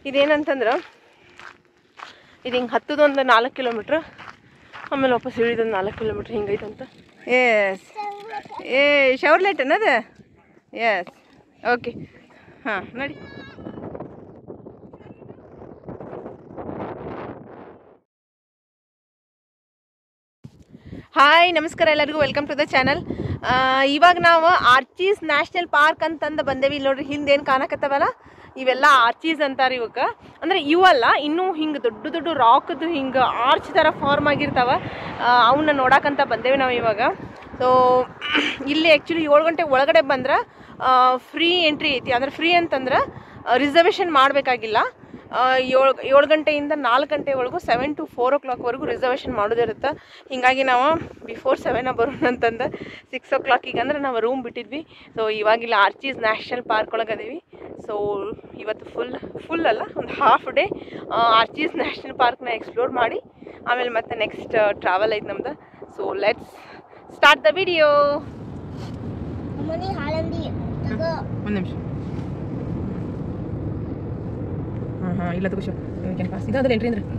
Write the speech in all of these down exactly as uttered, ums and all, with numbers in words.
ಇದೇನಂತಂದ್ರೆ ಇದು ಹಿಂಗೆ ಹತ್ತದೊಂದು ನಾಲ್ಕು ಕಿಲೋಮೀಟ್ರ್, ಆಮೇಲೆ ವಾಪಸ್ ಇಳಿದೊಂದು ನಾಲ್ಕು ಕಿಲೋಮೀಟ್ರ್ ಹಿಂಗೈತಂತ. ಎಸ್ ಏ ಶವರ್ಲೈಟ್ ಅನ್ನೋದು. ಎಸ್ ಓಕೆ ಹಾಂ ನೋಡಿ. ಹಾಯ್ ನಮಸ್ಕಾರ ಎಲ್ಲರಿಗೂ, ವೆಲ್ಕಮ್ ಟು ದ ಚಾನಲ್. ಇವಾಗ ನಾವು ಆರ್ಚೀಸ್ ನ್ಯಾಷನಲ್ ಪಾರ್ಕ್ ಅಂತಂದು ಬಂದೇವಿ. ಇಲ್ಲಿ ನೋಡ್ರಿ ಹಿಂದೆ ಏನು ಕಾಣಕತ್ತವಲ್ಲ ಇವೆಲ್ಲ ಆರ್ಚೀಸ್ ಅಂತಾರೆ ಇವಕ್ಕೆ. ಅಂದರೆ ಇವಲ್ಲ, ಇನ್ನೂ ಹಿಂಗೆ ದೊಡ್ಡ ದೊಡ್ಡ ರಾಕ್ದು ಹಿಂಗೆ ಆರ್ಚ್ ಥರ ಫಾರ್ಮ್ ಆಗಿರ್ತಾವ, ಅವನ್ನ ನೋಡಕ್ಕಂತ ಬಂದೇವಿ ನಾವು ಇವಾಗ. ಸೊ ಇಲ್ಲಿ ಆ್ಯಕ್ಚುಲಿ ಏಳು ಗಂಟೆ ಒಳಗಡೆ ಬಂದ್ರೆ ಫ್ರೀ ಎಂಟ್ರಿ ಐತಿ. ಅಂದರೆ ಫ್ರೀ ಅಂತಂದ್ರೆ ರಿಸರ್ವೇಷನ್ ಮಾಡಬೇಕಾಗಿಲ್ಲ. ಏಳು ಏಳು ಗಂಟೆಯಿಂದ ನಾಲ್ಕು ಗಂಟೆವರೆಗೂ ಸೆವೆನ್ ಟು ಫೋರ್ ಓ ಕ್ಲಾಕ್ವರೆಗೂ ರಿಸರ್ವೇಷನ್ ಮಾಡೋದಿರುತ್ತೆ. ಹೀಗಾಗಿ ನಾವು ಬಿಫೋರ್ ಸೆವೆನ ಬರೋಣ ಅಂತಂದು ಸಿಕ್ಸ್ ಓ ಕ್ಲಾಕಿಗೆ ಅಂದ್ರೆ ನಾವು ರೂಮ್ ಬಿಟ್ಟಿದ್ವಿ. ಸೊ ಇವಾಗಿಲ್ಲ ಆರ್ಚೀಸ್ ನ್ಯಾಷನಲ್ ಪಾರ್ಕ್ ಒಳಗೆ ಅದೀವಿ. ಸೊ ಇವತ್ತು ಫುಲ್ ಫುಲ್ ಅಲ್ಲ, ಒಂದು ಹಾಫ್ ಡೇ ಆರ್ಚೀಸ್ ನ್ಯಾಷನಲ್ ಪಾರ್ಕ್ನ ಎಕ್ಸ್ಪ್ಲೋರ್ ಮಾಡಿ ಆಮೇಲೆ ಮತ್ತೆ ನೆಕ್ಸ್ಟ್ ಟ್ರಾವೆಲ್ ಐತೆ ನಮ್ದು. So let's start the video. ಒಂದು ನಿಮಿಷ. ಹಾಂ ಹಾಂ ಇಲ್ಲ ತಗೋ ಪಾಸ್ ಇದಾದ್ರೆ ಎಂಟ್ರಿ ಅಂದ್ರೆ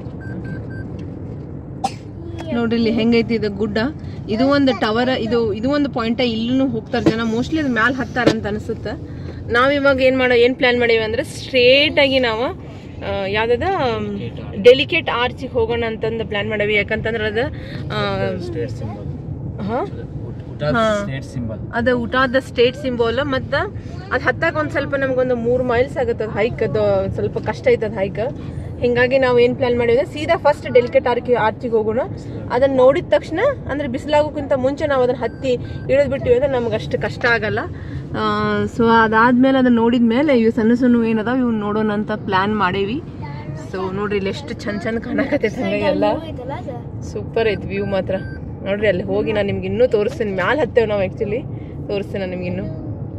ನೋಡ್ರಿ ಇಲ್ಲಿ ಹೆಂಗೈತಿ ಇದು ಗುಡ್ಡ. ಇದು ಒಂದು ಟವರ್, ಇದು ಇದು ಒಂದು ಪಾಯಿಂಟ. ಇಲ್ಲೂ ಹೋಗ್ತಾರೆ ಜನ, ಮೋಸ್ಟ್ಲಿ ಅದು ಮ್ಯಾಲೆ ಹತ್ತಾರಂತ ಅನಿಸುತ್ತೆ. ನಾವಿವಾಗ ಏನು ಮಾಡೋ ಏನು ಪ್ಲ್ಯಾನ್ ಮಾಡೀವಿ ಅಂದರೆ ಸ್ಟ್ರೇಟಾಗಿ ನಾವು ಯಾವುದಾದ ಡೆಲಿಕೇಟ್ ಆರ್ಚಿಗೆ ಹೋಗೋಣ ಅಂತಂದು ಪ್ಲ್ಯಾನ್ ಮಾಡೀವಿ. ಯಾಕಂತಂದ್ರೆ ಅದು ಹಾಂ ಅದು ಊಟದ ಸ್ಟೇಟ್ ಸಿಂಬಲ್. ಮತ್ತು ಅದು ಹತ್ತಾಗ ಒಂದು ಸ್ವಲ್ಪ ನಮಗೊಂದು ಮೂರು ಮೈಲ್ಸ್ ಆಗುತ್ತೆ ಅದು ಹೈಕ್. ಅದು ಸ್ವಲ್ಪ ಕಷ್ಟ ಐತದ ಹೈಕ್. ಹೀಗಾಗಿ ನಾವು ಏನು ಪ್ಲ್ಯಾನ್ ಮಾಡಿದ್ರೆ ಸೀದಾ ಫಸ್ಟ್ ಡೆಲಿಕೇಟ್ ಆರ್ಕಿ ಆರ್ಚಿಗೆ ಹೋಗೋಣ. ಅದನ್ನು ನೋಡಿದ ತಕ್ಷಣ ಅಂದರೆ ಬಿಸಿಲಾಗೋಕ್ಕಿಂತ ಮುಂಚೆ ನಾವು ಅದನ್ನು ಹತ್ತಿ ಇಳಿದು ಬಿಟ್ಟಿವಿ ಅಂದರೆ ನಮ್ಗೆ ಅಷ್ಟು ಕಷ್ಟ ಆಗಲ್ಲ. ಸೊ ಅದಾದಮೇಲೆ ಅದನ್ನು ನೋಡಿದ ಮೇಲೆ ಇವು ಸಣ್ಣ ಸಣ್ಣ ಏನದಾವ ಇವು ನೋಡೋಣ ಅಂತ ಪ್ಲ್ಯಾನ್ ಮಾಡೇವಿ. ಸೊ ನೋಡ್ರಿ ಇಲ್ಲಿ ಎಷ್ಟು ಚಂದ ಚಂದ ಕಾಣಕತ್ತೈತೆ ಹಂಗಾಗಿ ಎಲ್ಲ ಸೂಪರ್ ಐತಿ ವ್ಯೂ ಮಾತ್ರ. ನೋಡ್ರಿ ಅಲ್ಲಿ ಹೋಗಿ ನಾನು ನಿಮ್ಗೆ ಇನ್ನೂ ತೋರಿಸ್ತೀನಿ. ಮ್ಯಾಲೆ ಹತ್ತೇವೆ ನಾವು ಆ್ಯಕ್ಚುಲಿ, ತೋರಿಸ್ತೀನಿ ನಾನು ನಿಮ್ಗೆ ಇನ್ನೂ.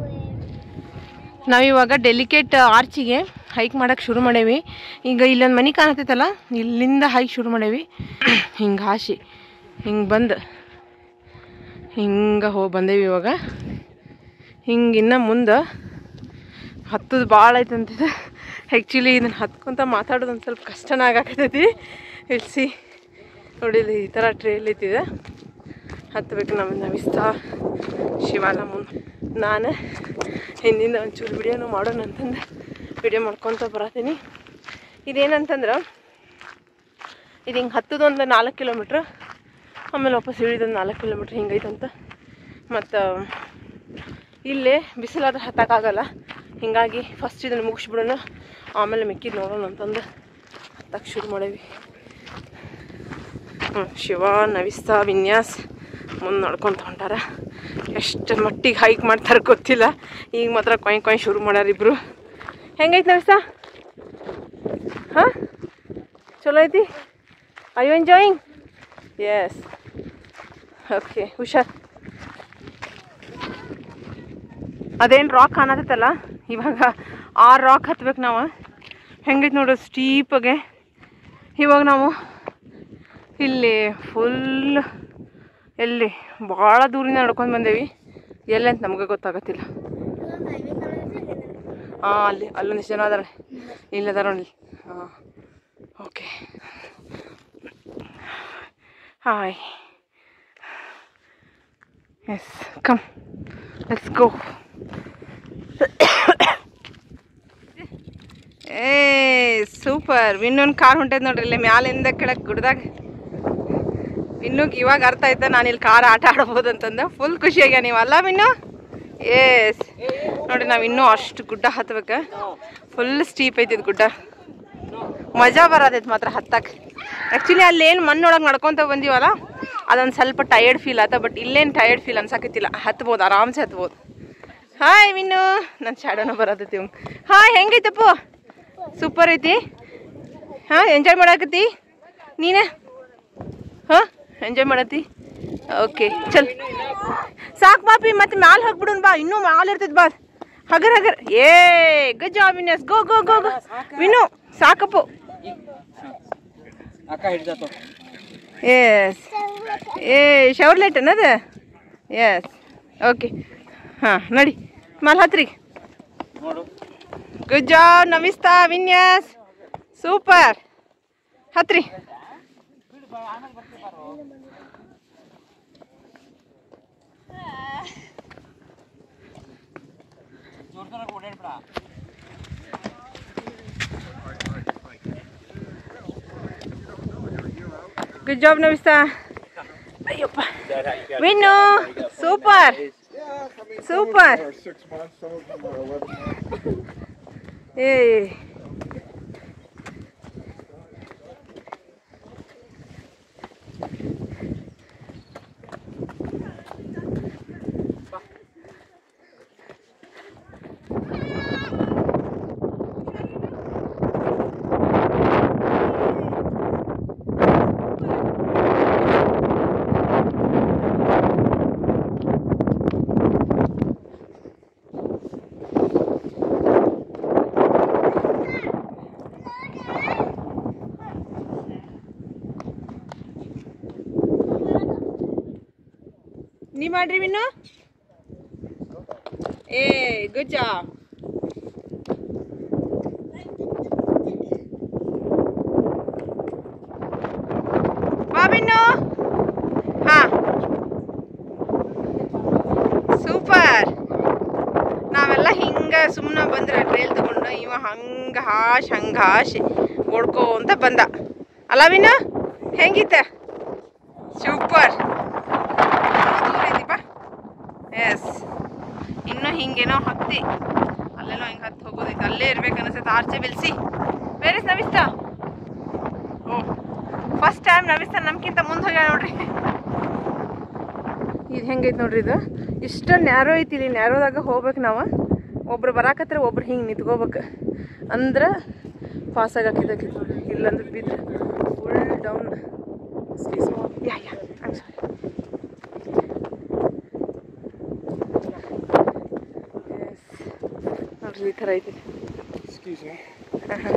ನಾವಿವಾಗ ಡೆಲಿಕೇಟ್ ಆರ್ಚಿಗೆ ಹೈಕ್ ಮಾಡೋಕ್ಕೆ ಶುರು ಮಾಡೇವಿ. ಈಗ ಇಲ್ಲೊಂದು ಮನೆ ಕಾಣತೈತಲ್ಲ, ಇಲ್ಲಿಂದ ಹೈಕ್ ಶುರು ಮಾಡೇವಿ. ಹಿಂಗೆ ಹಾಸಿ ಹಿಂಗೆ ಬಂದು ಹಿಂಗೆ ಹೋಗಿ ಬಂದೇವಿ ಇವಾಗ. ಹಿಂಗೆ ಇನ್ನು ಮುಂದೆ ಹತ್ತದು ಭಾಳ ಐತಂತಿದೆ. ಆ್ಯಕ್ಚುಲಿ ಇದನ್ನು ಹತ್ಕೊಂತ ಮಾತಾಡೋದು ಒಂದು ಸ್ವಲ್ಪ ಕಷ್ಟನ ಆಗಾಕತ್ತೈತಿ. ಇಳಿಸಿ ನೋಡಿ ಈ ಥರ ಟ್ರೇಲ್ ಐತಿದೆ, ಹತ್ತಬೇಕು. ನಮ್ಮಿಂದ ವಿಸ್ತಾ ಶಿವಾಲ ಮುಂದೆ ನಾನು ಹಿಂದಿಂದ ಒಂಚೂರು ವಿಡಿಯೋನು ಮಾಡೋಣ ಅಂತಂದು ವಿಡಿಯೋ ಮಾಡ್ಕೊತ ಬರತ್ತೀನಿ. ಇದೇನಂತಂದ್ರೆ ಇದು ಹಿಂಗೆ ಹತ್ತದೊಂದು ನಾಲ್ಕು ಕಿಲೋಮೀಟ್ರ್, ಆಮೇಲೆ ವಾಪಸ್ ಇಳಿದೊಂದು ನಾಲ್ಕು ಕಿಲೋಮೀಟ್ರ್ ಹಿಂಗೈತಂತ. ಮತ್ತು ಇಲ್ಲೇ ಬಿಸಿಲಾದ್ರೆ ಹತ್ತಕ್ಕಾಗಲ್ಲ, ಹೀಗಾಗಿ ಫಸ್ಟ್ ಇದನ್ನು ಮುಗಿಸ್ಬಿಡೋಣ, ಆಮೇಲೆ ಮಿಕ್ಕಿದ್ದು ನೋಡೋಣ ಅಂತಂದು ಹತ್ತಕ್ಕೆ ಶುರು ಮಾಡೇವಿ. ಹ್ಞೂ ಶಿವ ನವಿಸ್ತಾ ವಿನ್ಯಾಸ್ ಮುಂದೆ ನೋಡ್ಕೊತ ಹೊಂಟಾರ. ಎಷ್ಟು ಮಟ್ಟಿಗೆ ಹೈಕ್ ಮಾಡ್ತಾರೆ ಗೊತ್ತಿಲ್ಲ. ಈಗ ಮಾತ್ರ ಕೊಯ್ ಕೊಯ್ ಶುರು ಮಾಡ್ಯಾರ ಇಬ್ಬರು. ಹೆಂಗೈತೆ ನವಿಸ್ತಾ? ಹಾಂ ಚಲೋ ಐತಿ. I you enjoying? Yes okay ಹುಷಾರ್. ಅದೇನು ರಾಕ್ ಕಾಣತೈತಲ್ಲ ಇವಾಗ, ಆ ರಾಕ್ ಹತ್ಬೇಕು ನಾವು. ಹೆಂಗೈತೆ ನೋಡ್ರಿ ಸ್ಟೀಪಾಗೆ. ಇವಾಗ ನಾವು ಇಲ್ಲಿ ಫುಲ್ ಎಲ್ಲಿ ಭಾಳ ದೂರಿಂದ ನಡ್ಕೊಂಡು ಬಂದೇವಿ. ಎಲ್ಲಿ ಅಂತ ನಮಗೆ ಗೊತ್ತಾಗತ್ತಿಲ್ಲ. ಹಾಂ ಅಲ್ಲಿ ಅಲ್ಲೊಂದಿಷ್ಟು ಜನ ಅದಾರೆ, ಇಲ್ಲದಾರ ನೋಡಿ. ಹಾಂ okay hi yes come let's go. ಏ ಸೂಪರ್. ಇನ್ನೊಂದು ಕಾರ್ ಹೊಂಟೈತೆ ನೋಡ್ರಿ ಇಲ್ಲಿ ಮ್ಯಾಲಿಂದ ಕೆಳಗೆ ಗುಡ್ದಾಗ. ಇನ್ನೂಗೆ ಇವಾಗ ಅರ್ಥ ಆಯ್ತಾ ನಾನು ಇಲ್ಲಿ ಕಾರ್ ಆಟ ಆಡ್ಬೋದು ಅಂತಂದು. ಫುಲ್ ಖುಷಿಯಾಗ್ಯ ನೀವು ಅಲ್ಲ ಮಿನ್ನು? ಏಸ್ ನೋಡಿ ನಾವು ಇನ್ನೂ ಅಷ್ಟು ಗುಡ್ಡ ಹತ್ಬೇಕು. ಫುಲ್ ಸ್ಟೀಪ್ ಐತಿದ್ ಗುಡ್ಡ, ಮಜಾ ಬರೋದೈತೆ ಮಾತ್ರ ಹತ್ತಕ್ಕೆ. ಆ್ಯಕ್ಚುಲಿ ಅಲ್ಲೇನು ಮಣ್ಣೊಳಗೆ ನಡ್ಕೊತ ಬಂದೀವಲ್ಲ ಅದೊಂದು ಸ್ವಲ್ಪ ಟಯರ್ಡ್ ಫೀಲ್ ಆಯ್ತಾ, ಬಟ್ ಇಲ್ಲೇನು ಟಯರ್ಡ್ ಫೀಲ್ ಅನ್ಸಕತ್ತಿಲ್ಲ. ಹತ್ಬೋದು, ಆರಾಮ್ಸೆ ಹತ್ಬೋದು. ಹಾಯ್ ಮಿನ್ನು, ನನ್ನ ಶಾಡೋನ ಬರೋದೈತಿ. ಹಾಯ್ ಹೆಂಗೈತಪ್ಪು? ಸೂಪರ್ ಐತಿ. ಹಾಂ ಎಂಜಾಯ್ ಮಾಡಾಕತ್ತಿ ನೀನೇ? ಹಾಂ ಎಂಜಾಯ್ ಮಾಡತ್ತಿ? ಓಕೆ ಚಲ್ ಸಾಕು ಬಾಪಿ, ಮತ್ತೆ ಮ್ಯಾಲೆ ಹೋಗ್ಬಿಡೋಣ ಬಾ. ಇನ್ನೂ ಮ್ಯಾಲೆ ಇರ್ತೈತೆ ಬಾ. ಹಗರ್ ಹಗರ್. ಏ good job Vinyas. Go go go go Vinu, ಸಾಕಪ್ಪು. ಎಸ್ ಏ ಶವರ್ಲೈಟ್ ಅನ್ನೋದು. ಎಸ್ ಓಕೆ ಹಾಂ ನಡಿ ಮ್ಯಾಲೆ ಹತ್ರಿ. Good job Navista Vinyas. Super. ಹತ್ರಿ. Good job, Navista. Ayyappa. Vinnu, super. Super. Hey. ನೀ ಮಾಡ್ರಿ ವಿನ್ನು. ಏ ಗುಡ್ ಜಾಬ್. ಬಾ ವಿನ್ನು. ಹಾ ಸೂಪರ್. ನಾವೆಲ್ಲ ಹಿಂಗ ಸುಮ್ಮನೆ ಬಂದ್ರೆ ಟ್ರೇಲ್ ತಗೊಂಡು ಇವ ಹಂಗ ಹಾಶ್ ಹಂಗ ಹಾಶ್ ಓಡ್ಕೋ ಅಂತ ಬಂದ ಅಲ್ಲ ವಿನ್ನು. ಹೆಂಗಿತ್ತ? ಸೂಪರ್. ಎಸ್. ಇನ್ನೂ ಹಿಂಗೇನೋ ಹತ್ತಿ ಅಲ್ಲೇನೋ ಹಿಂಗೆ ಹತ್ತಿ ಹೋಗೋದೈತೆ. ಅಲ್ಲೇ ಇರ್ಬೇಕು ಅನಿಸುತ್ತೆ. ಆರ್ಚೆ ಬಿಲ್ಸಿ. Where is Navista? ಓ ಫಸ್ಟ್ ಟೈಮ್ ನವಿಸ್ತಾ ನಮ್ಗಿಂತ ಮುಂದೆ ಹೋಗ್ಯಾಳ ನೋಡ್ರಿ. ಇದು ಹೆಂಗೈತೆ ನೋಡ್ರಿ. ಇದು ಇಷ್ಟ ನ್ಯಾರೋ ಐತಿ. ಇಲ್ಲಿ ನ್ಯಾರೋದಾಗ ಹೋಗ್ಬೇಕು ನಾವು. ಒಬ್ರು ಬರಾಕತ್ರ ಒಬ್ರು ಹಿಂಗೆ ನಿಂತ್ಕೋಬೇಕು ಅಂದ್ರೆ ಪಾಸ್ ಆಗಕ್ಕಿದ್ದಕ್ಕೆ ನೋಡ್ರಿ. ಇಲ್ಲಂದ್ರೆ ಬಿದ್ದು full down. Yeah yeah I'm sorry. ನೋಡ್ರಿ ಈ ಥರ ಐತಿ. ಹಾಂ ಹಾಂ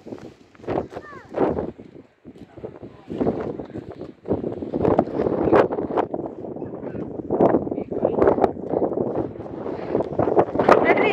ನೋಡ್ರಿ.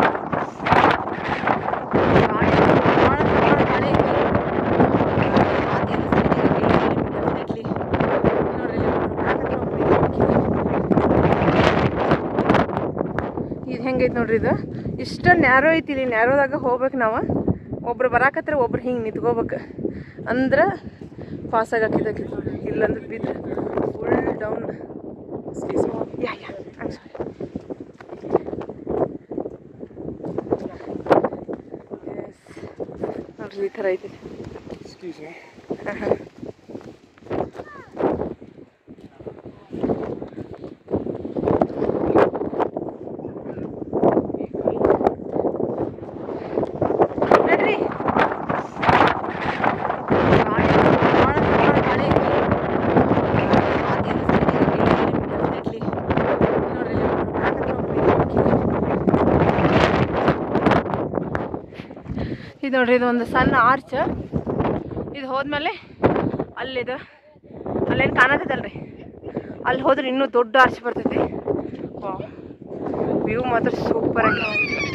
ಇದು ಹೆಂಗೈತೆ ನೋಡ್ರಿ. ಇದು ಇಷ್ಟ ನ್ಯಾರೋ ಐತಿ. ಇಲ್ಲಿ ನ್ಯಾರೋದಾಗ ಹೋಗ್ಬೇಕು ನಾವು. ಒಬ್ರು ಬರಾಕತ್ರ ಒಬ್ರು ಹಿಂಗೆ ನಿಂತ್ಕೋಬೇಕು ಅಂದ್ರೆ ಪಾಸ್ ಆಗಕ್ಕಿದ್ದಕ್ಕೆ ನೋಡ್ರಿ. ಇಲ್ಲಂದ್ರೆ ಬಿದ್ದು full down. Yeah yeah I'm sorry. Yes ನೋಡ್ರಿ ಈ ಥರ ಐತಿ. ಹಾಂ ಹಾಂ ಇದು ನೋಡ್ರಿ. ಇದು ಒಂದು ಸಣ್ಣ ಆರ್ಚ್. ಇದು ಹೋದ್ಮೇಲೆ ಅಲ್ಲಿದು ಅಲ್ಲೇನು ಕಾಣತೈತಲ್ರಿ, ಅಲ್ಲಿ ಹೋದ್ರೆ ಇನ್ನೂ ದೊಡ್ಡ ಆರ್ಚ್ ಬರ್ತೈತಿ. ವ್ಯೂ ಮಾತ್ರ ಸೂಪರ್ ಆಗಿ.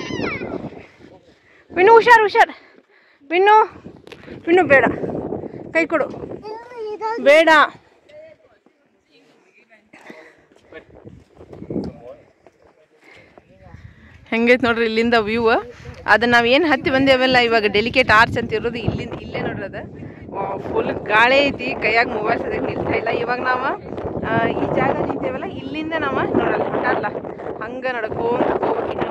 ವಿನ್ನು ಹುಷಾರು ಹುಷಾರು. ವಿನ್ನು ವಿನ್ನು ಬೇಡ, ಕೈ ಕೊಡು ಬೇಡ. ಹೆಂಗೈತೆ ನೋಡ್ರಿ ಇಲ್ಲಿಂದ ವ್ಯೂ. ಅದನ್ನ ನಾವು ಏನು ಹತ್ತಿ ಬಂದೇವಲ್ಲ ಇವಾಗ ಡೆಲಿಕೇಟ್ ಆರ್ಚ್ ಅಂತ ಇರೋದು ಇಲ್ಲಿಂದ ಇಲ್ಲೇ ನೋಡ್ರಿ. ಅದು ಫುಲ್ ಗಾಳಿ ಐತಿ. ಕೈಯಾಗ ಮೊಬೈಲ್ ಸದ್ಯಕ್ಕೆ ನಿಲ್ತಾ ಇಲ್ಲ. ಇವಾಗ ನಾವು ಈ ಜಾಗ ನಿಂತೇವಲ್ಲ ಇಲ್ಲಿಂದ ನಾವು ನೋಡಲ್ಲ ಹೊಂಟಲ್ಲ ಹಂಗೆ ನಡ್ಕೊಂಡು ಹೋಗ್ಬೇಕು. ಇನ್ನು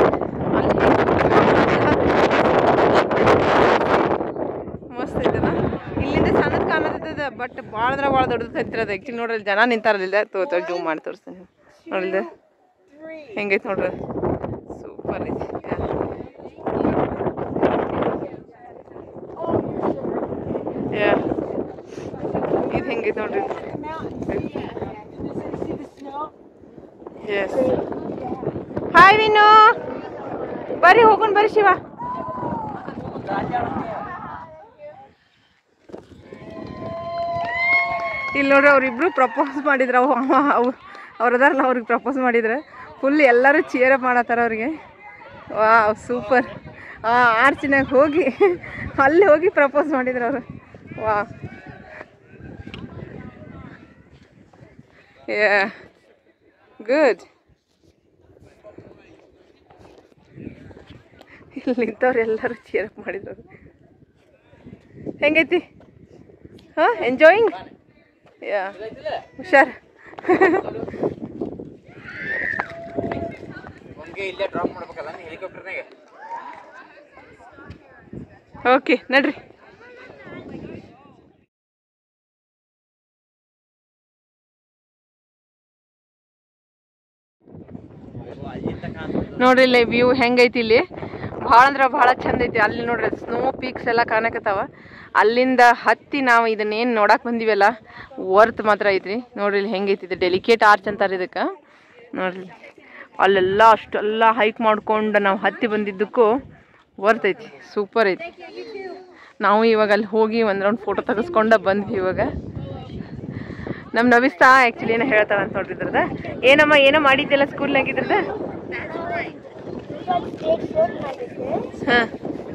ಮಸ್ತ್ ಐತದ. ಇಲ್ಲಿಂದ ಸಣ್ಣದ ಕಾಣತದ ಬಟ್ ಭಾಳದ್ರ ಭಾಳ ದೊಡ್ಡದು ಐತಿರೋದು. ಆ್ಯಕ್ಚುಲಿ ನೋಡ್ರಿ ಜನ ನಿಂತಾರಲಿಲ್ಲ. ತೋ ಜೂಮ್ ಮಾಡಿ ತೋರಿಸ್ತೀನಿ ನೋಡಿಲ್ದೆ ಹೆಂಗೈತೆ ನೋಡ್ರಿ. ಸೂಪರ್ ಐತಿ. ಇದು ಹೆಂಗೈತೆ ನೋಡ್ರಿ. ಎಸ್ ಹಾಯ್ ವಿನು, ಬರ್ರಿ ಹೋಗೋಣ ಬರ್ರಿ ಶಿವ. ಇಲ್ಲಿ ನೋಡ್ರಿ ಅವ್ರಿಬ್ರು ಪ್ರಪೋಸ್ ಮಾಡಿದ್ರು. ಅವು ಅವು ಅವ್ರು ಅದಾರಲ್ಲ ಅವ್ರಿಗೆ ಪ್ರಪೋಸ್ ಮಾಡಿದ್ರೆ ಫುಲ್ ಎಲ್ಲರೂ ಚಿಯರ್ ಅಪ್ ಮಾಡತ್ತಾರ ಅವ್ರಿಗೆ. ವಾ ಸೂಪರ್. ಆ ಆರ್ಚಿನಾಗ ಹೋಗಿ ಅಲ್ಲಿ ಹೋಗಿ ಪ್ರಪೋಸ್ ಮಾಡಿದ್ರು ಅವರು. ವಾ ಗುಡ್. ಇಲ್ಲಿ ನಿಂತವ್ರು ಎಲ್ಲರೂ ಚೇರಪ್ ಮಾಡಿದ್ರು. ಹೆಂಗೈತಿ? ಹಾಂ, ಎಂಜಾಯಿಂಗ್? ಯಾ, ಹುಷಾರ್. ಓಕೆ ನಡ್ರಿ. ನೋಡ್ರಿ ಇಲ್ಲಿ ವ್ಯೂ ಹೆಂಗೈತಿ. ಇಲ್ಲಿ ಭಾಳ ಅಂದ್ರೆ ಭಾಳ ಚಂದ ಐತಿ. ಅಲ್ಲಿ ನೋಡ್ರಿ ಸ್ನೋ ಪೀಕ್ಸ್ ಎಲ್ಲ ಕಾಣಕತ್ತಾವ. ಅಲ್ಲಿಂದ ಹತ್ತಿ ನಾವು ಇದನ್ನೇನು ನೋಡಕ್ಕೆ ಬಂದಿವಲ್ಲ ವರ್ತ್ ಮಾತ್ರ ಐತ್ರಿ. ನೋಡ್ರಿ ಇಲ್ಲಿ ಹೆಂಗೈತಿ. ಇದು ಡೆಲಿಕೇಟ್ ಆರ್ಚ್ ಅಂತಾರೆ ಇದಕ್ಕೆ. ನೋಡ್ರಿ ಅಲ್ಲೆಲ್ಲ ಅಷ್ಟೆಲ್ಲ ಹೈಕ್ ಮಾಡ್ಕೊಂಡು ನಾವು ಹತ್ತಿ ಬಂದಿದ್ದಕ್ಕೂ ವರ್ತ್ ಐತಿ. ಸೂಪರ್ ಐತಿ. ನಾವು ಇವಾಗ ಅಲ್ಲಿ ಹೋಗಿ ಒಂದು ರೌಂಡ್ ಫೋಟೋ ತೆಗೆಸ್ಕೊಂಡ ಬಂದ್ವಿ. ಇವಾಗ ನಮ್ಮ ನವಿಸ್ತಾ ಆ್ಯಕ್ಚುಲಿ ಏನೋ ಹೇಳ್ತಾಳೆ ಅಂತ ನೋಡಿದ್ರದ. ಏನಮ್ಮ ಏನೋ ಮಾಡಿದ್ದೆಲ್ಲ ಸ್ಕೂಲ್ನಾಗ ಇದ್ರದ? ಹಾಂ,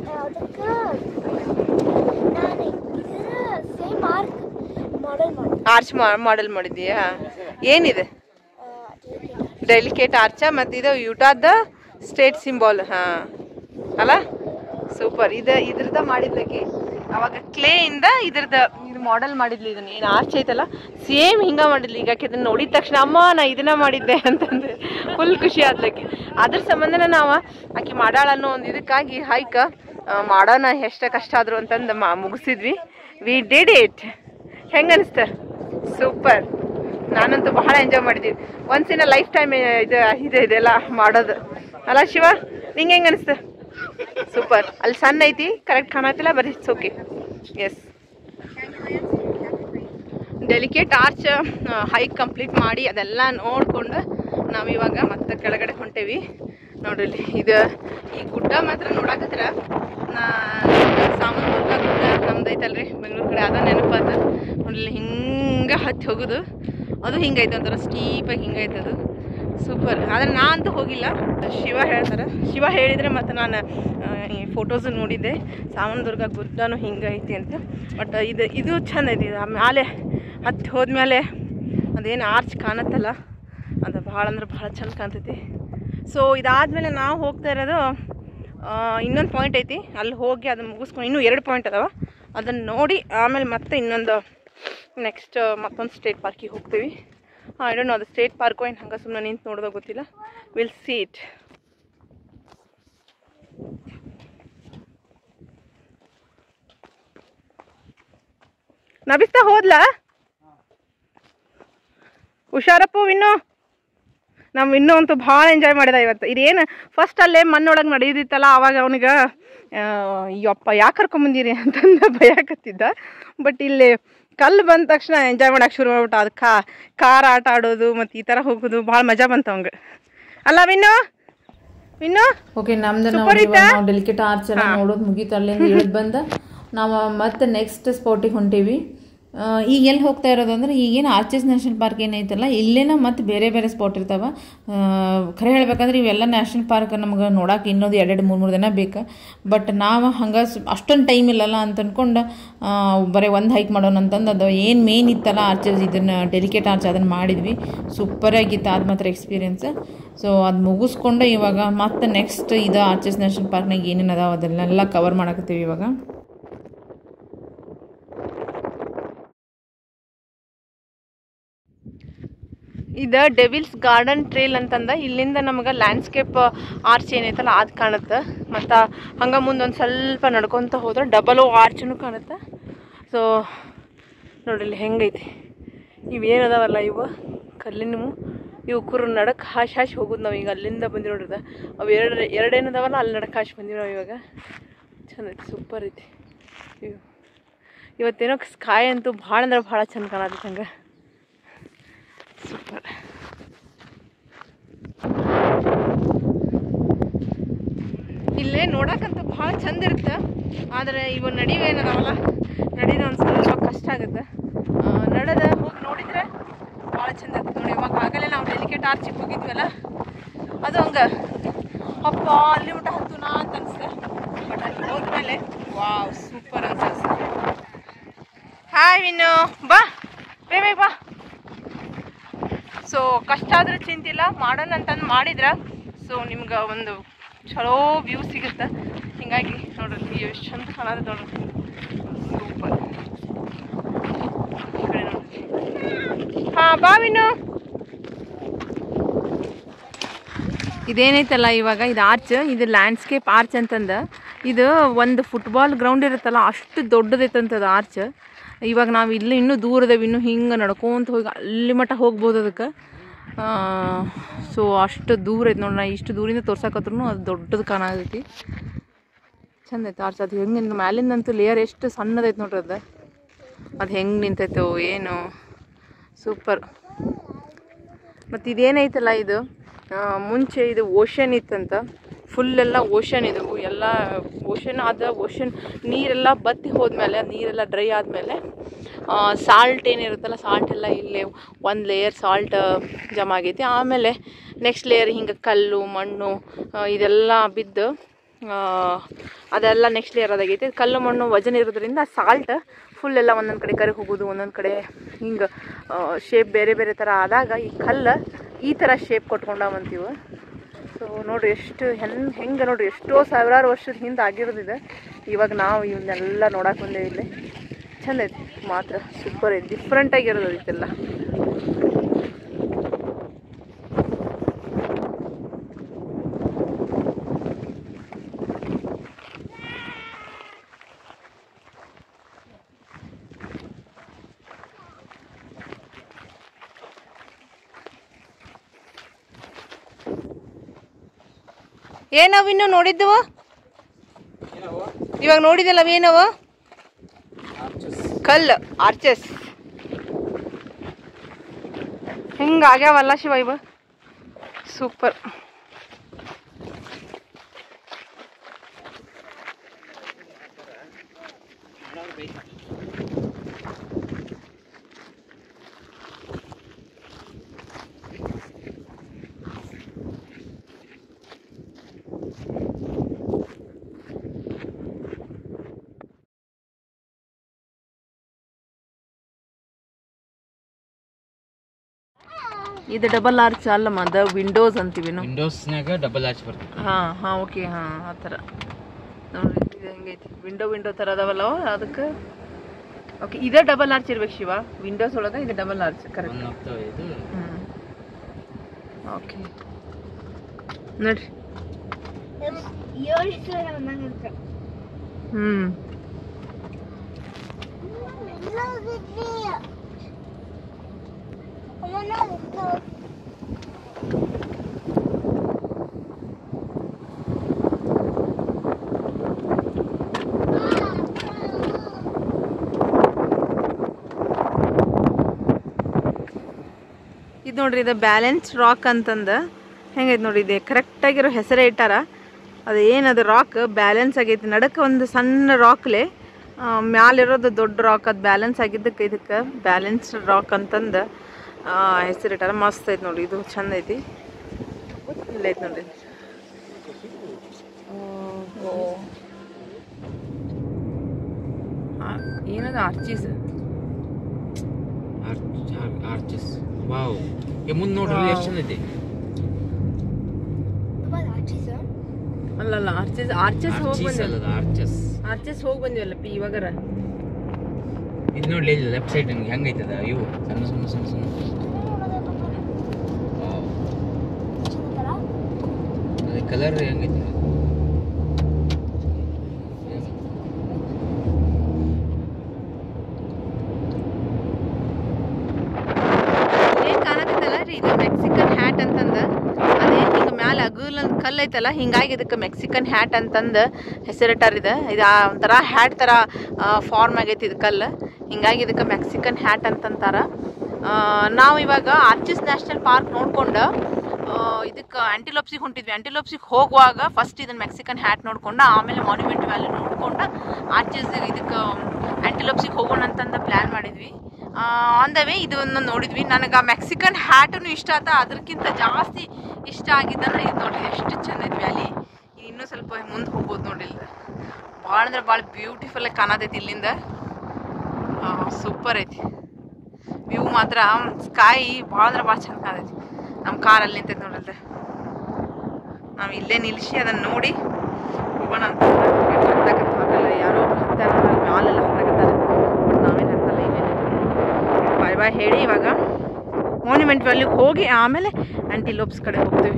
ಆರ್ಚ್ ಮಾಡೆಲ್ ಮಾಡಿದ್ದೀಯಾ? ಏನಿದೆ? ಡೆಲಿಕೇಟ್ ಆರ್ಚ ಮತ್ತು ಇದು ಯೂಟಾದ ಸ್ಟೇಟ್ ಸಿಂಬಾಲ್. ಹಾಂ ಅಲ್ಲ, ಸೂಪರ್. ಇದು ಇದ್ರದ ಮಾಡಿದ್ಲಕ್ಕೆ ಅವಾಗ ಕ್ಲೇ ಇಂದ ಇದ್ರದ ಇದು ಮಾಡೆಲ್ ಮಾಡಿದ್ಲಿ. ಇದನ್ನ ಏನು ಆರ್ಚ್ ಐತಲ್ಲ ಸೇಮ್ ಹಿಂಗೆ ಮಾಡಿದ್ಲಿ. ಈಗ ಇದನ್ನ ನೋಡಿದ ತಕ್ಷಣ ಅಮ್ಮ ನಾ ಇದನ್ನ ಮಾಡಿದ್ದೆ ಅಂತಂದ್ರೆ ಫುಲ್ ಖುಷಿ ಆದ್ಲಕ್ಕೆ. ಅದ್ರ ಸಂಬಂಧನ ನಾವು ಆಕೆ ಮಾಡಾಳ ಅನ್ನೋ ಒಂದು ಇದಕ್ಕಾಗಿ ಹೈಕ ಮಾಡೋಣ ಎಷ್ಟು ಕಷ್ಟ ಆದ್ರು ಅಂತಂದು ಮಾ ಮುಗಿಸಿದ್ವಿ. We did it. ಹೆಂಗೆ ಅನಿಸ್ತ? ಸೂಪರ್. ನಾನಂತೂ ಬಹಳ ಎಂಜಾಯ್ ಮಾಡಿದ್ದೀವಿ. Once in a lifetime ಇದು ಇದೆ ಇದೆಲ್ಲ ಮಾಡೋದು ಅಲ್ಲ ಶಿವ? ನಿಂಗೆ ಹೆಂಗೆ ಅನಿಸ್ತ? ಸೂಪರ್. ಅಲ್ಲಿ ಸಣ್ಣ ಐತಿ, ಕರೆಕ್ಟ್ ಕಾಣತ್ತಿಲ್ಲ, ಬರೀ it's okay. Yes, Delicate Arch hike complete ಮಾಡಿ ಅದೆಲ್ಲ ನೋಡಿಕೊಂಡು ನಾವು ಇವಾಗ ಮತ್ತೆ ಕೆಳಗಡೆ ಹೊಂಟೇವಿ. ನೋಡ್ರಿ ಇದು ಈ ಗುಡ್ಡ ಮಾತ್ರ ನೋಡಕತ್ರ ನಾ ಸಾಮಂತುರ್ಗ ಗುಡ್ಡ ನಮ್ದೈತಲ್ರಿ ಬೆಂಗಳೂರು ಕಡೆ. ಅದ ನೆನಪದ ನೋಡ್ರಿ. ಹಿಂಗೆ ಹತ್ತಿ ಹೋಗೋದು ಅದು ಹಿಂಗೈತೆ ಒಂಥರ ಸ್ಟೀಪಾಗಿ ಹಿಂಗೈತೆ ಅದು. ಸೂಪರ್. ಆದರೆ ನಾ ಅಂತೂ ಹೋಗಿಲ್ಲ, ಶಿವ ಹೇಳ್ತಾರೆ. ಶಿವ ಹೇಳಿದರೆ ಮತ್ತು ನಾನು ಈ ಫೋಟೋಸು ನೋಡಿದ್ದೆ. ಸಾಮಂತುರ್ಗ ಗುಡ್ಡನೂ ಹಿಂಗೈತಿ ಅಂತ. ಬಟ್ ಇದು ಇದು ಚಂದ ಐತಿ. ಆಮೇಲೆ ಹತ್ತಿ ಹೋದ್ಮೇಲೆ ಅದೇನು ಆರ್ಚ್ ಕಾಣತ್ತಲ್ಲ ಅದು ಭಾಳ ಅಂದ್ರೆ ಭಾಳ ಚಂದ ಕಾಣ್ತೈತಿ. ಸೊ ಇದಾದಮೇಲೆ ನಾವು ಹೋಗ್ತಾ ಇರೋದು ಇನ್ನೊಂದು ಪಾಯಿಂಟ್ ಐತಿ. ಅಲ್ಲಿ ಹೋಗಿ ಅದನ್ನು ಮುಗಿಸ್ಕೊಂಡು ಇನ್ನೂ ಎರಡು ಪಾಯಿಂಟ್ ಅದಾವ. ಅದನ್ನು ನೋಡಿ ಆಮೇಲೆ ಮತ್ತೆ ಇನ್ನೊಂದು ನೆಕ್ಸ್ಟ್ ಮತ್ತೊಂದು ಸ್ಟೇಟ್ ಪಾರ್ಕಿಗೆ ಹೋಗ್ತೀವಿ. ಹಾಂ, ಐ ಡೋಂಟ್ ನೋ ಅದು ಸ್ಟೇಟ್ ಪಾರ್ಕೋ ಏನು ಹಂಗೆ ಸುಮ್ಮನೆ ನಿಂತು ನೋಡೋದು ಗೊತ್ತಿಲ್ಲ. Will see it. ನಬಿಸ್ತಾ ಹೋದ್ಲಾ? ಹುಷಾರಪ್ಪು ವಿನ್ನು. ನಾವು ಇನ್ನೂ ಅಂತೂ ಭಾಳ ಎಂಜಾಯ್ ಮಾಡಿದ ಇವತ್ತು. ಇದೇನು ಫಸ್ಟ್ ಅಲ್ಲೇ ಮಣ್ಣೊಳಗೆ ನಡೆಯುದಿತ್ತಲ್ಲ, ಆವಾಗ ಅವನಿಗೆ ಅಯ್ಯಪ್ಪ ಯಾಕೆ ಕರ್ಕೊಂಬಂದಿರಿ ಅಂತಂದು ಭಯಕತ್ತಿದ್ದ. ಬಟ್ ಇಲ್ಲಿ ಕಲ್ಲು ಬಂದ ತಕ್ಷಣ ಎಂಜಾಯ್ ಮಾಡೋಕೆ ಶುರು ಮಾಡ್ಬಿಟ್ಟು. ಅದು ಕಾ ಕಾರ್ ಆಟ ಆಡೋದು ಮತ್ತು ಈ ಥರ ಹೋಗೋದು ಭಾಳ ಮಜಾ ಬಂತು ಅವಂಗೆ. ಅಲ್ಲ ವಿನ್ನು? ವಿನ್ನು ಓಕೆ, ನಮ್ದು ನಾವು ಡೆಲಿಕೇಟ್ ಆರ್ಚ್ ಎಲ್ಲ ನೋಡೋದು ಮುಗೀತು. ಅಲ್ಲಿಂದ ಇಳಿದು ಬಂದ ನಾವು ಮತ್ತೆ ನೆಕ್ಸ್ಟ್ ಸ್ಪಾಟಿಗೆ ಹೊಂಟೀವಿ. ಈಗ ಎಲ್ಲಿ ಹೋಗ್ತಾ ಇರೋದು ಅಂದರೆ ಈಗೇನು ಆರ್ಚಸ್ ನ್ಯಾಷನಲ್ ಪಾರ್ಕ್ ಏನೈತಲ್ಲ ಇಲ್ಲೇನ ಮತ್ತು ಬೇರೆ ಬೇರೆ ಸ್ಪಾಟ್ ಇರ್ತಾವೆ. ಖರೆ ಹೇಳ್ಬೇಕಂದ್ರೆ ಇವೆಲ್ಲ ನ್ಯಾಷನಲ್ ಪಾರ್ಕ್ ನಮ್ಗೆ ನೋಡೋಕೆ ಇನ್ನೊಂದು ಎರಡೆರಡು ಮೂರು ಮೂರು ದಿನ ಬೇಕು. ಬಟ್ ನಾವು ಹಂಗೆ ಅಷ್ಟೊಂದು ಟೈಮ್ ಇಲ್ಲಲ್ಲ ಅಂತ ಅಂದ್ಕೊಂಡು ಬರೀ ಒಂದು ಹೈಕ್ ಮಾಡೋಣ ಅಂತಂದು ಅದು ಏನು ಮೇನ್ ಇತ್ತಲ್ಲ ಆರ್ಚಸ್ ಇದನ್ನು ಡೆಲಿಕೇಟ್ ಆರ್ಚ್ ಅದನ್ನು ಮಾಡಿದ್ವಿ. ಸೂಪರಾಗಿತ್ತು ಅದು ಮಾತ್ರ ಎಕ್ಸ್ಪೀರಿಯೆನ್ಸ್. ಸೊ ಅದು ಮುಗಿಸ್ಕೊಂಡು ಇವಾಗ ಮತ್ತೆ ನೆಕ್ಸ್ಟ್ ಇದು ಆರ್ಚಸ್ ನ್ಯಾಷನಲ್ ಪಾರ್ಕ್ನಾಗ ಏನೇನು ಅದಾವೆ ಅದನ್ನೆಲ್ಲ ಕವರ್ ಮಾಡಕತ್ತೀವಿ ಇವಾಗ. ಇದು ಡೆವಿಲ್ಸ್ ಗಾರ್ಡನ್ ಟ್ರೇಲ್ ಅಂತಂದ. ಇಲ್ಲಿಂದ ನಮಗೆ ಲ್ಯಾಂಡ್ಸ್ಕೇಪ್ ಆರ್ಚ್ ಏನೈತಲ್ಲ ಅದು ಕಾಣುತ್ತೆ. ಮತ್ತು ಹಂಗೆ ಮುಂದೊಂದು ಸ್ವಲ್ಪ ನಡ್ಕೊತ ಹೋದ್ರೆ ಡಬಲ್ ಓ ಆರ್ಚೂ ಕಾಣುತ್ತೆ. ಸೊ ನೋಡ್ರಿ ಇಲ್ಲಿ ಹೆಂಗೈತಿ. ಇವೇನದಾವಲ್ಲ ಇವು ಕಲ್ಲಿನ ಇವು ಕುರು ನಡಕ್ಕೆ ಹಾಶಿ ಹಾಶಿ ಹೋಗೋದು ನಾವು. ಈಗ ಅಲ್ಲಿಂದ ಬಂದು ನೋಡ್ರದ ಅವು ಎರಡು ಎರಡೇನದಾವಲ್ಲ ಅಲ್ಲಿ ನಡಕ್ಕೆ ಹಾಶಿ ಬಂದಿವಿ ನಾವು ಇವಾಗ. ಚಂದ ಐತಿ, ಸೂಪರ್ ಐತಿ. ಇವು ಇವತ್ತೇನೋ ಸ್ಕಾಯ್ ಅಂತೂ ಭಾಳ ಅಂದ್ರೆ ಭಾಳ ಚಂದ ಕಾಣತೈತೆ ಹಂಗೆ. ಸೂಪರ್. ಇಲ್ಲೇ ನೋಡಕ್ಕಂತೂ ಭಾಳ ಚಂದ ಇರುತ್ತೆ. ಆದರೆ ಇವು ನಡಿವೇನದಾವಲ್ಲ ನಡೀದ ಒಂದು ಸ್ವಲ್ಪ ಕಷ್ಟ ಆಗುತ್ತೆ. ನಡೆದ ಹೋಗಿ ನೋಡಿದರೆ ಭಾಳ ಚಂದ ಇರ್ತದೆ ನೋಡಿ. ಇವಾಗ ಆಗಲೇ ನಾವು ಡೆಲಿಕೇಟ್ ಆರ್ಚಿಗೆ ಹೋಗಿದ್ವಲ್ಲ ಅದು ಹಂಗೆ ಅಪ್ಪ ಅಲ್ಲಿ ಊಟ ಹತ್ತುನಾ ಅಂತ ಅನಿಸ್ತೆ. ಬಟ್ ಅಲ್ಲಿ ಹೋದ್ಮೇಲೆ ವಾವ್ ಸೂಪರ್ ಅನ್ಸುತ್ತೆ. ಹಾಯ್ ವಿನ್ನು ಬಾ ಬೇಗ ಬಾ. ಸೊ ಕಷ್ಟ ಆದ್ರೂ ಚಿಂತಿಲ್ಲ, ಮಾಡೋಣ ಅಂತಂದು ಮಾಡಿದ್ರ ಸೊ ನಿಮ್ಗೆ ಒಂದು ಚಲೋ ವ್ಯೂ ಸಿಗುತ್ತೆ. ಹಿಂಗಾಗಿ ನೋಡ್ರಿ ಎಷ್ಟು ಚಂದ ಕಾಣೋದು ನೋಡ್ರಿ, ಸೂಪರ್. ಈ ಕಡೆ ನೋಡ್ರಿ. ಹಾಂ ಬಾ ವಿನ್ನು. ಇದೇನೈತಲ್ಲ ಇವಾಗ ಇದು ಆರ್ಚ್, ಇದು ಲ್ಯಾಂಡ್ಸ್ಕೇಪ್ ಆರ್ಚ್ ಅಂತಂದು. ಇದು ಒಂದು ಫುಟ್ಬಾಲ್ ಗ್ರೌಂಡ್ ಇರುತ್ತಲ್ಲ ಅಷ್ಟು ದೊಡ್ಡದೈತಂತದ ಆರ್ಚ್. ಇವಾಗ ನಾವು ಇಲ್ಲಿ ಇನ್ನೂ ದೂರದೇವಿ, ಇನ್ನೂ ಹಿಂಗೆ ನಡ್ಕೊಂತ ಹೋಗಿ ಅಲ್ಲಿ ಮಟ್ಟ ಹೋಗ್ಬೋದು ಅದಕ್ಕೆ. ಸೊ ಅಷ್ಟು ದೂರ ಐತೆ ನೋಡಿ, ನಾ ಇಷ್ಟು ದೂರಿಂದ ತೋರ್ಸಕತ್ರೂ ಅದು ದೊಡ್ಡದು ಕಾಣತೈತಿ. ಚಂದ ಐತೆ ಆರ್ಚ್. ಅದು ಹೆಂಗೆ ಮ್ಯಾಲಿಂದಂತೂ ಲೇಯರ್ ಎಷ್ಟು ಸಣ್ಣದೈತೆ ನೋಡ್ರಿ ಅದು. ಅದು ಹೆಂಗೆ ನಿಂತೈತೋ ಏನು, ಸೂಪರ್. ಮತ್ತು ಇದೇನೈತಲ್ಲ ಇದು ಮುಂಚೆ ಇದು ಓಷನ್ ಇತ್ತಂತ, ಫುಲ್ಲೆಲ್ಲ ಓಷನ್ ಇದು ಎಲ್ಲ ಓಷನ್ ಆದ ಓಷನ್ ನೀರೆಲ್ಲ ಬತ್ತಿ ಹೋದ್ಮೇಲೆ ನೀರೆಲ್ಲ ಡ್ರೈ ಆದಮೇಲೆ ಸಾಲ್ಟ್ ಏನಿರುತ್ತಲ್ಲ ಸಾಲ್ಟ್ ಎಲ್ಲ ಇಲ್ಲಿ ಒಂದು ಲೇಯರ್ ಸಾಲ್ಟ್ ಜಮಾ ಆಗೈತಿ. ಆಮೇಲೆ ನೆಕ್ಸ್ಟ್ ಲೇಯರ್ ಹಿಂಗೆ ಕಲ್ಲು ಮಣ್ಣು ಇದೆಲ್ಲ ಬಿದ್ದು ಅದೆಲ್ಲ ನೆಕ್ಸ್ಟ್ ಲೇಯರ್ ಅದಾಗೈತಿ. ಕಲ್ಲು ಮಣ್ಣು ವಜನ್ ಇರೋದ್ರಿಂದ ಸಾಲ್ಟ್ ಫುಲ್ ಎಲ್ಲ ಒಂದೊಂದು ಕಡೆ ಕರಗಿ ಹೋಗೋದು, ಒಂದೊಂದು ಕಡೆ ಹಿಂಗೆ ಶೇಪ್ ಬೇರೆ ಬೇರೆ ಥರ ಆದಾಗ ಈ ಕಲ್ಲು ಈ ಥರ ಶೇಪ್ ಕೊಟ್ಕೊಂಡಾವಂತೀವಿ. ಸೊ ನೋಡಿರಿ ಎಷ್ಟು ಹೆಂಗೆ ಹೆಂಗೆ ನೋಡಿರಿ ಎಷ್ಟೋ ಸಾವಿರಾರು ವರ್ಷದ ಹಿಂದೆ ಆಗಿರೋದಿದೆ. ಇವಾಗ ನಾವು ಇವನ್ನೆಲ್ಲ ನೋಡಕ್ಕೆ ಬಂದೇವೆ ಇಲ್ಲಿ. ಚಂದ ಐತಿ ಮಾತ್ರ, ಸೂಪರ್ ಐತಿ, ಡಿಫ್ರೆಂಟಾಗಿರೋದು ಇದೆಲ್ಲ. ಏನವು ಇನ್ನು ನೋಡಿದ್ದವು ಇವಾಗ ನೋಡಿದಲ್ಲ ಏನವು ಕಲ್ಲು ಆರ್ಚಸ್ ಹಿಂಗೆ ಆಗ್ಯಾವಲ್ಲ ಶಿವ ಇವ, ಸೂಪರ್. ಇದು ಡಬಲ್ ಆರ್ಚ್ ಅಲ್ಲಮ್ಮ, ಅದು ವಿಂಡೋಸ್ ಅಂತೀವಿ ನಾವು. ವಿಂಡೋಸ್ನಾಗ ಡಬಲ್ ಆರ್ಚ್ ಬರ್ತದೆ. ಹಾಂ ಹಾಂ ಓಕೆ ಹಾಂ ಆ ಥರ ನೋಡ್ರಿ ಇದು ಹೆಂಗೈತಿ, ವಿಂಡೋ ವಿಂಡೋ ಥರ ಅದಾವಲ್ಲ ಅದಕ್ಕೆ. ಓಕೆ ಇದೇ ಡಬಲ್ ಆರ್ಚ್ ಇರ್ಬೇಕು ಶಿವ, ವಿಂಡೋಸ್ ಒಳಗೆ ಇದು ಡಬಲ್ ಆರ್ಚ್ ಕರೆಕ್ಟ್. ಇದು ಹ್ಞೂ ಓಕೆ ನೋಡ್ರಿ. ಹ್ಞೂ ಇದು ನೋಡ್ರಿ, ಇದು ಬ್ಯಾಲೆನ್ಸ್ ರಾಕ್ ಅಂತಂದು ಹೆಂಗೈತೆ ನೋಡ್ರಿ. ಇದೆ ಕರೆಕ್ಟಾಗಿರೋ ಹೆಸರೇ ಇಟ್ಟಾರ. ಅದು ಏನದು ರಾಕ್ ಬ್ಯಾಲೆನ್ಸ್ ಆಗೈತಿ, ನಡಕ್ಕೆ ಒಂದು ಸಣ್ಣ ರಾಕ್ಲೆ ಮ್ಯಾಲಿರೋದು ದೊಡ್ಡ ರಾಕ್, ಅದು ಬ್ಯಾಲೆನ್ಸ್ ಆಗಿದ್ದಕ್ಕೆ ಇದಕ್ಕೆ ಬ್ಯಾಲೆನ್ಸ್ ರಾಕ್ ಅಂತಂದು ಹೆಸರಿಟ್ಟಾರ. ಮಸ್ತ್ ಐತೆ ನೋಡ್ರಿ, ಇದು ಚಂದ ಐತಿ. ಇಲ್ಲ ಐತೆ ನೋಡ್ರಿ, ಏನದು ಆರ್ಚೀಸ್ ಆರ್ಚಸ್. ವಾವ್, ಮುಂದೆ ನೋಡ್ರಿ ಎಷ್ಟು ಚಂದ ಐತಿ. ಅಲ್ಲಲ್ಲ ಆರ್ಚಸ್ ಆರ್ಚಸ್ ಹೋಗಿ ಬಂದ್ವಲ್ಲ, ಆರ್ಚಸ್ ಆರ್ಚಸ್ ಹೋಗಿ ಬಂದ್ವಲ್ಲ ಪಿ ಇವಾಗರ. ಇದು ನೋಡ್ಲಿ ಲೆಫ್ಟ್ ಸೈಡ್ ನಿಮ್ಗೆ ಹೆಂಗೈತದ ಇವು ಸಣ್ಣ ಸಣ್ಣ ಸಣ್ಣ ಸಣ್ಣ. ಅದೇ ಕಲರ್ ಹೆಂಗೈತಿ ಏನ್ ಕಾಣಕತ್ತಲ್ಲ ರೀ, ಇದು ಮೆಕ್ಸಿಕನ್ ಹ್ಯಾಟ್ ಅಂತಂದ. ಅದೇನ್ ಹಿಂಗ ಮ್ಯಾಲ ಅಗಲ್ ಅಂತ ಕಲ್ಲು ಐತಲ್ಲ, ಹಿಂಗಾಗಿ ಇದಕ್ಕೆ ಮೆಕ್ಸಿಕನ್ ಹ್ಯಾಟ್ ಅಂತಂದು ಹೆಸರಿಟ್ಟಾರಿದೆ. ಇದು ಒಂಥರ ಹ್ಯಾಟ್ ಥರ ಫಾರ್ಮ್ ಆಗೈತಿ ಇದು ಕಲ್ಲು, ಹಿಂಗಾಗಿ ಇದಕ್ಕೆ ಮೆಕ್ಸಿಕನ್ ಹ್ಯಾಟ್ ಅಂತಂತಾರ. ನಾವು ಇವಾಗ ಆರ್ಚಿಸ್ ನ್ಯಾಷನಲ್ ಪಾರ್ಕ್ ನೋಡ್ಕೊಂಡು ಇದಕ್ಕೆ ಆಂಟಿಲೋಪ್ಸಿಗೆ ಹೊಂಟಿದ್ವಿ. ಆಂಟಿಲೋಪ್ಸಿಗೆ ಹೋಗುವಾಗ ಫಸ್ಟ್ ಇದನ್ನು ಮೆಕ್ಸಿಕನ್ ಹ್ಯಾಟ್ ನೋಡ್ಕೊಂಡು ಆಮೇಲೆ ಮಾನ್ಯುಮೆಂಟ್ ವ್ಯಾಲಿ ನೋಡ್ಕೊಂಡು ಆರ್ಚಿಸ್ ಇದಕ್ಕೆ ಆಂಟಿಲೋಪ್ಸಿಗೆ ಹೋಗೋಣ ಅಂತಂದು ಪ್ಲ್ಯಾನ್ ಮಾಡಿದ್ವಿ. ಆನ್ ದ ವೇ ಇದನ್ನು ನೋಡಿದ್ವಿ. ನನಗೆ ಆ ಮೆಕ್ಸಿಕನ್ ಹ್ಯಾಟೂ ಇಷ್ಟ ಆತ, ಅದಕ್ಕಿಂತ ಜಾಸ್ತಿ ಇಷ್ಟ ಆಗಿದ್ದಲ್ಲ ಇದು ನೋಡ್ರಿ ಎಷ್ಟು ಚೆಂದ ಐತಿ ವ್ಯಾಲಿ. ಇನ್ನೂ ಸ್ವಲ್ಪ ಮುಂದೆ ಹೋಗ್ಬೋದು ನೋಡಿಲ್ಲ. ಭಾಳ ಅಂದ್ರೆ ಭಾಳ ಬ್ಯೂಟಿಫುಲ್ ಆಗಿ ಕಾಣತೈತಿ ಇಲ್ಲಿಂದ. ಸೂಪರ್ ಐತಿ ವ್ಯೂ ಮಾತ್ರ. ಸ್ಕೈ ಭಾಳ ಅಂದ್ರೆ ಭಾಳ ಚಂದ ಕಾಣತೈತಿ. ನಮ್ಮ ಕಾರ್ ಅಲ್ಲಿ ನಿಂತೈತಿ ನೋಡಲ್ದೆ. ನಾವು ಇಲ್ಲೇ ನಿಲ್ಲಿಸಿ ಅದನ್ನು ನೋಡಿ ಹೋಗೋಣ ಅಂತ ಹತ್ತಕತ್ತ ಆಗಲ್ಲ. ಯಾರೋ ಹತ್ತಾರ ಮ್ಯಾಲೆಲ್ಲ ಹತ್ತಕತ್ತಾರೆ, ಬಟ್ ನಾವೇನು ಹತ್ತಲ್ಲ. ಇನ್ನೇನು ಬಾಯ್ ಬಾಯ್ ಹೇಳಿ ಇವಾಗ ಮಾನ್ಯುಮೆಂಟ್ ವ್ಯಾಲಿಗೆ ಹೋಗಿ ಆಮೇಲೆ ಆಂಟಿಲೋಪ್ಸ್ ಕಡೆ ಹೋಗ್ತೀವಿ.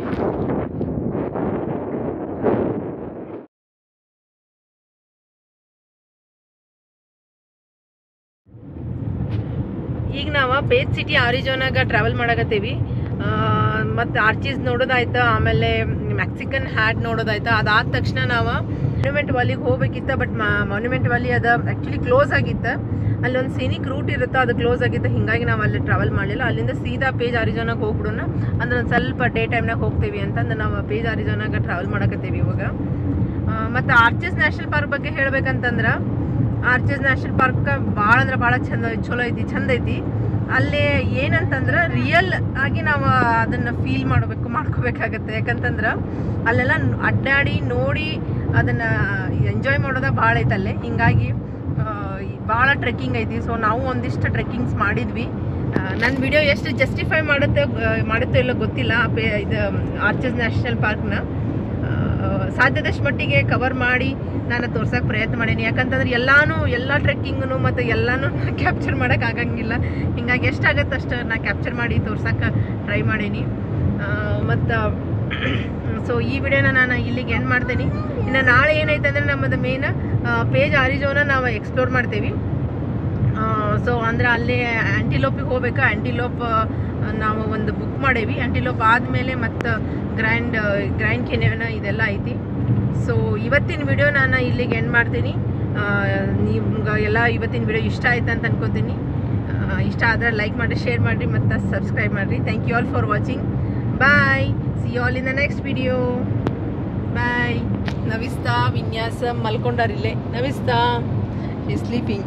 ಈಗ ನಾವು ಪೇಜ್ ಸಿಟಿ ಆರಿಜೋನಾಗ ಟ್ರಾವೆಲ್ ಮಾಡಕತ್ತೀವಿ. ಮತ್ತು ಆರ್ಚೀಸ್ ನೋಡೋದಾಯ್ತು, ಆಮೇಲೆ ಮೆಕ್ಸಿಕನ್ ಹ್ಯಾಟ್ ನೋಡೋದಾಯ್ತು. ಅದಾದ ತಕ್ಷಣ ನಾವು ಮಾನ್ಯುಮೆಂಟ್ ವ್ಯಾಲಿಗೆ ಹೋಗ್ಬೇಕಿತ್ತು, ಬಟ್ ಮಾನ್ಯುಮೆಂಟ್ ವ್ಯಾಲಿ ಅದು ಆ್ಯಕ್ಚುಲಿ ಕ್ಲೋಸ್ ಆಗಿತ್ತು. ಅಲ್ಲೊಂದು ಸೀನಿಕ್ ರೂಟ್ ಇರುತ್ತೆ, ಅದು ಕ್ಲೋಸ್ ಆಗಿತ್ತು. ಹೀಗಾಗಿ ನಾವು ಅಲ್ಲಿ ಟ್ರಾವೆಲ್ ಮಾಡಲಿಲ್ಲ. ಅಲ್ಲಿಂದ ಸೀದಾ ಪೇಜ್ ಆರಿಜೋನಾಗ ಹೋಗ್ಬಿಡೋಣ, ಅಂದ್ರೆ ಒಂದು ಸ್ವಲ್ಪ ಡೇ ಟೈಮ್ನಾಗ ಹೋಗ್ತೀವಿ ಅಂತಂದು ನಾವು ಪೇಜ್ ಆರಿಜೋನಾಗ ಟ್ರಾವೆಲ್ ಮಾಡಕತ್ತೀವಿ ಇವಾಗ. ಮತ್ತು ಆರ್ಚೀಸ್ ನ್ಯಾಷನಲ್ ಪಾರ್ಕ್ ಬಗ್ಗೆ ಹೇಳ್ಬೇಕಂತಂದ್ರೆ, ಆರ್ಚೀಸ್ ನ್ಯಾಷನಲ್ ಪಾರ್ಕ್ ಭಾಳ ಅಂದ್ರೆ ಭಾಳ ಚಂದ ಚಲೋ ಐತಿ, ಚಂದ ಐತಿ. ಅಲ್ಲಿ ಏನಂತಂದ್ರೆ ರಿಯಲ್ ಆಗಿ ನಾವು ಅದನ್ನು ಫೀಲ್ ಮಾಡಬೇಕು ಮಾಡ್ಕೋಬೇಕಾಗತ್ತೆ. ಯಾಕಂತಂದ್ರೆ ಅಲ್ಲೆಲ್ಲ ಅಡ್ಡಾಡಿ ನೋಡಿ ಅದನ್ನು ಎಂಜಾಯ್ ಮಾಡೋದ ಭಾಳ ಐತೆ ಅಲ್ಲೇ. ಹಿಂಗಾಗಿ ಭಾಳ ಟ್ರೆಕ್ಕಿಂಗ್ ಐತಿ. ಸೊ ನಾವು ಒಂದಿಷ್ಟು ಟ್ರೆಕ್ಕಿಂಗ್ಸ್ ಮಾಡಿದ್ವಿ. ನನ್ನ ವಿಡಿಯೋ ಎಷ್ಟು ಜಸ್ಟಿಫೈ ಮಾಡುತ್ತೆ ಮಾಡುತ್ತೋ ಇಲ್ಲೋ ಗೊತ್ತಿಲ್ಲ. ಪೇ ಇದು ಆರ್ಚೀಸ್ ನ್ಯಾಷನಲ್ ಪಾರ್ಕ್ನ ಸಾಧ್ಯದಷ್ಟು ಮಟ್ಟಿಗೆ ಕವರ್ ಮಾಡಿ ನಾನು ತೋರ್ಸೋಕೆ ಪ್ರಯತ್ನ ಮಾಡೀನಿ. ಯಾಕಂತಂದ್ರೆ ಎಲ್ಲಾನು ಎಲ್ಲ ಟ್ರೆಕ್ಕಿಂಗು ಮತ್ತು ಎಲ್ಲನೂ ಕ್ಯಾಪ್ಚರ್ ಮಾಡೋಕೆ ಆಗಂಗಿಲ್ಲ. ಹಿಂಗಾಗಿ ಎಷ್ಟಾಗತ್ತೆ ಅಷ್ಟು ನಾ ಕ್ಯಾಪ್ಚರ್ ಮಾಡಿ ತೋರ್ಸೋಕೆ ಟ್ರೈ ಮಾಡೀನಿ. ಮತ್ತು ಸೊ ಈ ವಿಡಿಯೋನ ನಾನು ಇಲ್ಲಿಗೆ ಎಂಡ್ ಮಾಡ್ತೀನಿ. ಇನ್ನು ನಾಳೆ ಏನೈತೆ ಅಂದರೆ ನಮ್ಮದು ಮೇನ್ ಪೇಜ್ ಆರಿಜೋನ ನಾವು ಎಕ್ಸ್ಪ್ಲೋರ್ ಮಾಡ್ತೀವಿ. ಸೊ ಅಂದರೆ ಅಲ್ಲಿ ಆ್ಯಂಟಿಲೋಪಿಗೆ ಹೋಗ್ಬೇಕು. ಆ್ಯಂಟಿಲೋಪ್ ನಾವು ಒಂದು ಬುಕ್ ಮಾಡೇವಿ. ಆ್ಯಂಟಿಲೋಪ್ ಆದಮೇಲೆ ಮತ್ತು ಗ್ರ್ಯಾಂಡ್ ಗ್ರ್ಯಾಂಡ್ ಕೆನ್ಯಾನ ಇದೆಲ್ಲ ಐತಿ. ಸೊ ಇವತ್ತಿನ ವಿಡಿಯೋ ನಾನು ಇಲ್ಲಿಗೆ ಎಂಡ್ ಮಾಡ್ತೀನಿ. ನಿಮ್ಗೆ ಎಲ್ಲ ಇವತ್ತಿನ ವಿಡಿಯೋ ಇಷ್ಟ ಆಯ್ತು ಅಂತ ಅನ್ಕೋತೀನಿ. ಇಷ್ಟ ಆದರೆ ಲೈಕ್ ಮಾಡಿ, ಶೇರ್ ಮಾಡಿರಿ ಮತ್ತು ಸಬ್ಸ್ಕ್ರೈಬ್ ಮಾಡಿರಿ. Thank you all for watching. Bye. See you all in the next video. Bye. ನವಿಸ್ತಾ ವಿನ್ಯಾಸ ಮಲ್ಕೊಂಡಾರಿಲ್ಲೇ. ನವಿಸ್ತಾ ಈ ಸ್ಲೀಪಿಂಗ್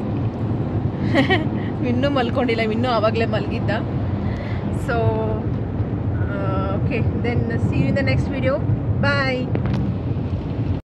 ಇನ್ನೂ ಮಲ್ಕೊಂಡಿಲ್ಲ, ಇನ್ನೂ ಆವಾಗಲೇ ಮಲಗಿದ್ದ. So okay, then see you in the next video. Bye.